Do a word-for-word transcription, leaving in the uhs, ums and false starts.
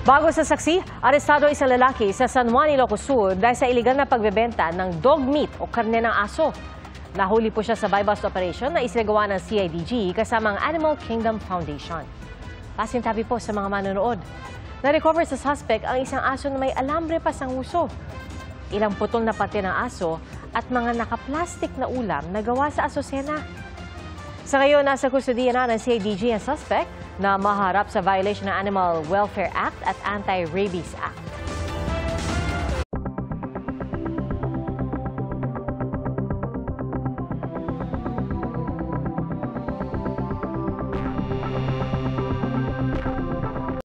Bago sa saksi, arestado isang lalaki sa San Juan, Ilocos Sur dahil sa iligal na pagbebenta ng dog meat o karne ng aso. Nahuli po siya sa buy-bust operation na isinagawa ng C I D G kasama ang Animal Kingdom Foundation. Pasintabi po sa mga manonood. Na-recover sa suspect ang isang aso na may alambre pa sa nguso, ilang putol na pati ng aso at mga nakaplastik na ulam na gawa sa asosena. Sa ngayon, nasa kustudiya na ng C I D G ang suspect na maharap sa violation ng Animal Welfare Act at Anti-Rabies Act.